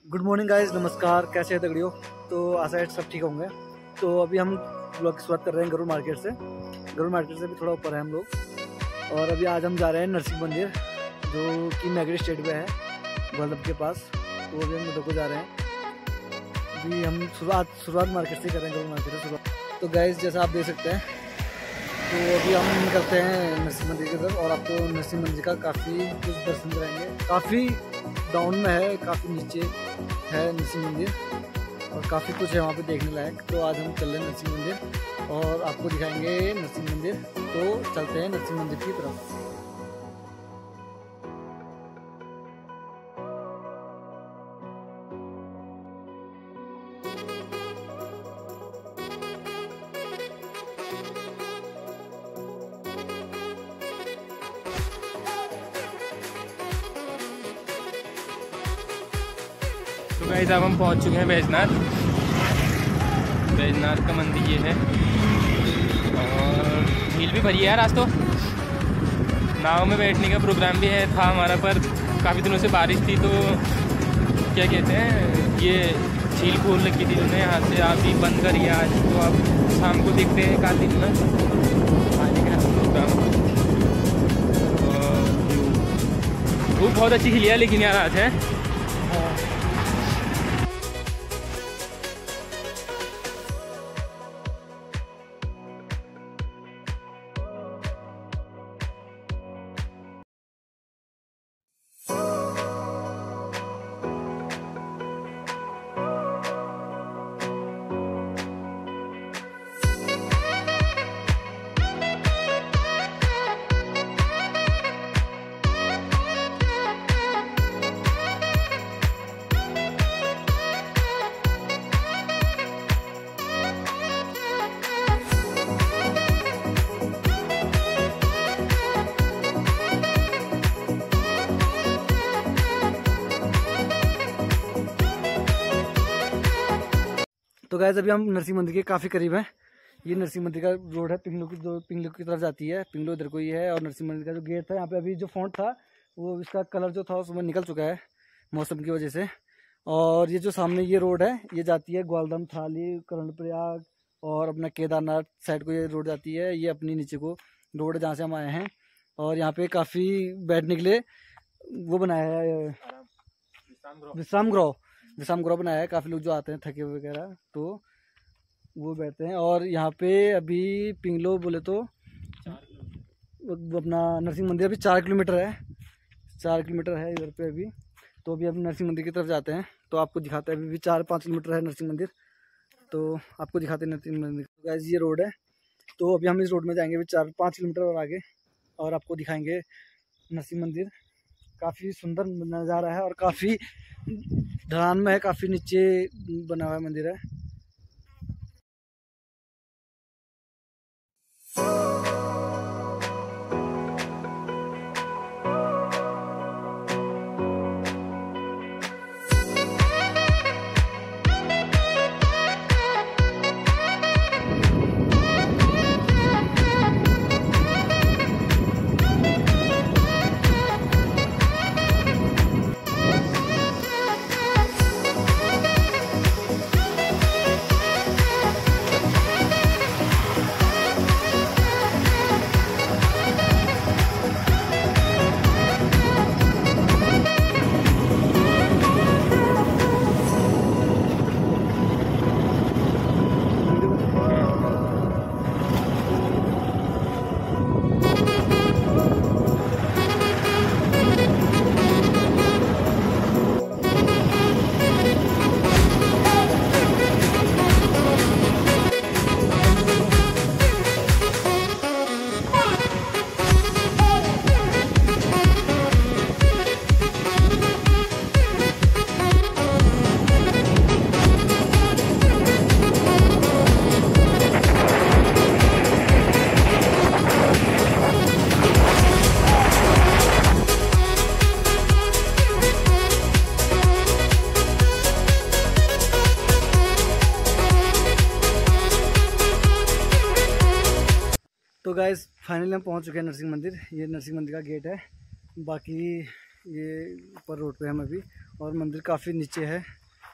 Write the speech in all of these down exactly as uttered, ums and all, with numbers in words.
Good morning guys, नमस्कार। कैसे हैं तगड़ियों? तो आशा है सब ठीक होंगे। तो अभी हम ब्लॉग की शुरुआत कर रहे हैं गरुड़ मार्केट से। गरुड़ मार्केट से भी थोड़ा ऊपर है हम लोग। और अभी आज हम जा रहे हैं नरसिंह मंदिर, जो कि मैगरी स्टेट में है, ग्वालदम के पास। तो अभी हम उधर को जा रहे हैं। अभी हम शुरुआत शुरुआत मार्केट से कर रहे हैं, गरुड़ मार्केट से शुरुआत। तो गाइस जैसा आप देख सकते हैं, तो अभी हम निकलते हैं नरसिंह मंदिर की तरफ। और आपको नरसिंह मंदिर का काफ़ी कुछ दर्शन कराएंगे। काफ़ी डाउन में है, काफ़ी नीचे है नरसिंह मंदिर, और काफ़ी कुछ है वहाँ पे देखने लायक। तो आज हम चल रहे हैं नरसिंह मंदिर और आपको दिखाएंगे नरसिंह मंदिर। तो चलते हैं नरसिंह मंदिर की तरफ। तो गाइस अब हम पहुंच चुके हैं बैजनाथ। बैजनाथ का मंदिर ये है, और झील भी भरी है यार। आज तो नाव में बैठने का प्रोग्राम भी है था हमारा, पर काफ़ी दिनों से बारिश थी, तो क्या कहते हैं, ये झील खोल रखी थी उन्होंने यहाँ से। आप भी बंद करिए आज, तो आप शाम को देखते हैं एक आध दिन में आने का प्रोग्राम। वो बहुत अच्छी खिली है लेकिन यार आज है। तो गाइस अभी हम नरसिंह मंदिर के काफ़ी करीब हैं। ये नरसिंह मंदिर का रोड है, पिंगलो की, जो पिंगलो की तरफ जाती है। पिंगलो इधर को ही है। और नरसिंह मंदिर का जो गेट था, यहाँ पे अभी जो फॉन्ट था, वो इसका कलर जो था उसमें निकल चुका है मौसम की वजह से। और ये जो सामने ये रोड है, ये जाती है ग्वालदम, थाली, कर्णप्रयाग और अपना केदारनाथ साइड को ये रोड जाती है। ये अपनी नीचे को रोड है जहाँ से हम आए हैं। और यहाँ पे काफ़ी बैठने के लिए वो बनाया है, विश्राम गृह विश्राम गृह बनाया है। काफ़ी लोग जो आते हैं थके वगैरह, तो वो बैठते हैं। और यहाँ पे अभी पिंगलो बोले तो अपना नरसिंह मंदिर अभी चार किलोमीटर है चार किलोमीटर है इधर पे अभी। तो अभी हम नरसिंह मंदिर की तरफ जाते हैं, तो आपको दिखाते हैं। अभी भी चार पाँच किलोमीटर है नरसिंह मंदिर, तो आपको दिखाते हैं नरसिंह मंदिर। तो गाइस ये रोड है, तो अभी हम इस रोड में जाएंगे अभी चार पाँच किलोमीटर और आगे, और आपको दिखाएंगे नरसिंह मंदिर। काफ़ी सुंदर नज़ारा है और काफ़ी ढलान में है, काफ़ी नीचे बना हुआ मंदिर है। तो गाइस फाइनली हम पहुंच चुके हैं नरसिंह मंदिर। ये नरसिंह मंदिर का गेट है। बाकी ये ऊपर रोड पे हम अभी, और मंदिर काफ़ी नीचे है,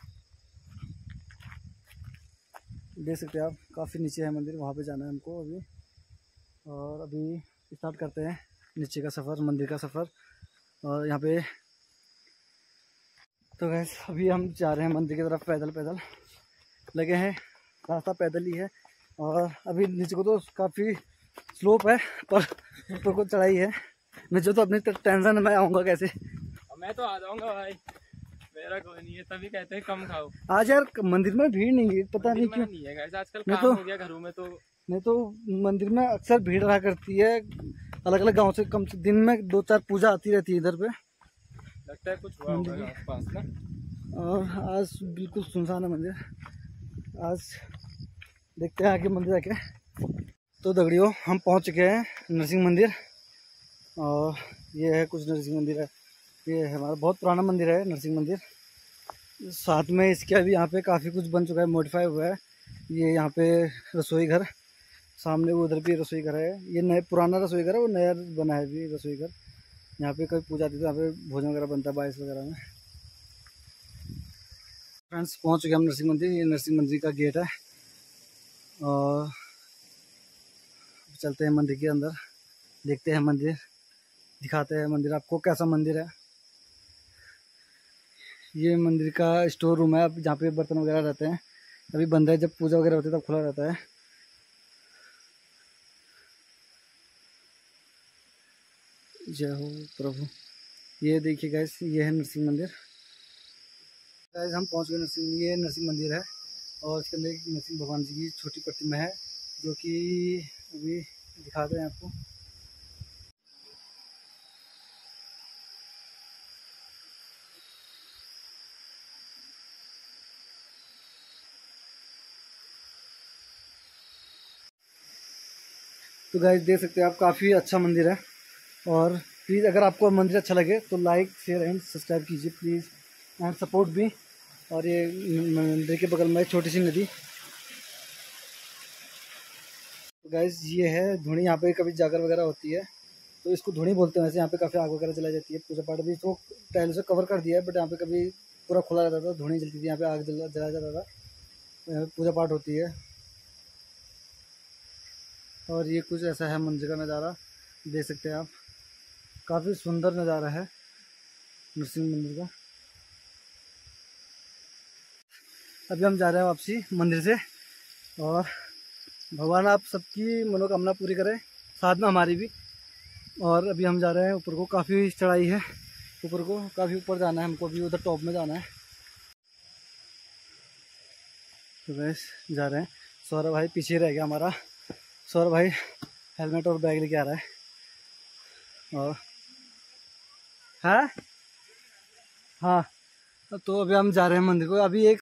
देख सकते हैं आप, काफ़ी नीचे है मंदिर, वहाँ पे जाना है हमको अभी। और अभी स्टार्ट करते हैं नीचे का सफ़र, मंदिर का सफ़र। और यहाँ पे तो गैस अभी हम जा रहे हैं मंदिर की तरफ, पैदल पैदल लगे हैं, रास्ता पैदल ही है। और अभी नीचे को तो काफ़ी स्लोप है, पर ऊपर को चढ़ाई है। मुझे तो अपनी टेंशन में आऊँगा कैसे। मैं तो आ जाऊँगा भाई, मेरा कोई नहीं है, तभी कहते हैं कम खाओ। आज यार मंदिर में भीड़ नहीं है, पता नहीं क्यों। नहीं है गाइस, आजकल मैं काम तो हो गया घरों में, तो नहीं तो मंदिर में अक्सर भीड़ रहा करती है, अलग अलग गांव से कम से दिन में दो चार पूजा आती रहती है इधर पे। लगता है कुछ हुआ होगा आसपास ना। और आज बिल्कुल सुनसान है मंदिर। आज देखते हैं आगे मंदिर आके। तो दगड़ियों हम पहुंच चुके हैं नरसिंह मंदिर, और ये है कुछ नरसिंह मंदिर है। ये है हमारा बहुत पुराना मंदिर है नरसिंह मंदिर। साथ में इसके अभी यहाँ पे काफ़ी कुछ बन चुका है, मॉडिफाई हुआ है। ये यहाँ पे रसोई घर, सामने वो उधर भी रसोई घर है। ये नए पुराना रसोई घर है, वो नया बना है भी रसोई घर। यहाँ पे कभी पूजा आती है तो यहाँ पे भोजन वगैरह बनता है बाईस वगैरह में। फ्रेंड्स पहुँच चुके हम नरसिंह मंदिर, ये नरसिंह मंदिर का गेट है। और चलते हैं मंदिर के अंदर, देखते हैं मंदिर, दिखाते हैं मंदिर आपको कैसा मंदिर है। ये मंदिर का स्टोर रूम है, अब जहाँ पे बर्तन वगैरह रहते हैं। अभी बंद है, जब पूजा वगैरह होती है तब खुला रहता है। जय हो प्रभु। ये देखिए गैस, ये है नरसिंह मंदिर। गैस हम पहुँच गए नरसिंह, ये नरसिंह मंदिर है। और इसके अंदर एक नरसिंह भगवान जी की छोटी प्रतिमा है, जो कि अभी दिखाते हैं आपको। तो गाइस देख सकते हैं आप, काफ़ी अच्छा मंदिर है। और प्लीज़ अगर आपको मंदिर अच्छा लगे तो लाइक शेयर एंड सब्सक्राइब कीजिए प्लीज़, एंड सपोर्ट भी। और ये मंदिर के बगल में छोटी सी नदी। तो गाइस ये है धुनी, यहाँ पे कभी जागर वगैरह होती है तो इसको धुनी बोलते हैं। वैसे यहाँ पे काफ़ी आग वगैरह जलाई जाती है, पूजा पाठ भी तो टाइल से कवर कर दिया है, बट यहाँ पे कभी पूरा खुला रहता था, धुनी जलती थी, यहाँ पे आग जला जलाया जाता था, यहाँ पे पूजा पाठ होती है। और ये कुछ ऐसा है मंदिर का नज़ारा, देख सकते हैं आप, काफ़ी सुंदर नज़ारा है नरसिंह मंदिर का। अभी हम जा रहे हैं वापसी मंदिर से, और भगवान आप सबकी मनोकामना पूरी करें, साथ में हमारी भी। और अभी हम जा रहे हैं ऊपर को, काफ़ी चढ़ाई है ऊपर को, काफ़ी ऊपर जाना है हमको, अभी उधर टॉप में जाना है। तो बस जा रहे हैं। सौरभ भाई पीछे रह गया हमारा, सौरभ भाई हेलमेट और बैग लेके आ रहा है। और हाँ हाँ, तो अभी हम जा रहे हैं मंदिर को। अभी एक